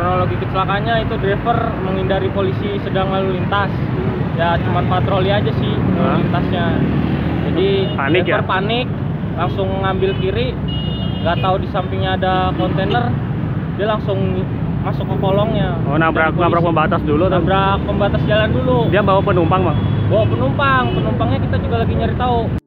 kronologi kecelakaannya itu driver menghindari polisi sedang lalu lintas. Ya cuman patroli aja sih lalu lintasnya. Jadi panik driver ya? panik, langsung ngambil kiri, nggak tahu di sampingnya ada kontainer, dia langsung masuk ke kolongnya. Oh, nabrak pembatas dulu tuh. Nabrak pembatas jalan dulu. Dia bawa penumpang, Bang? Bawa penumpangnya kita juga lagi nyari tahu.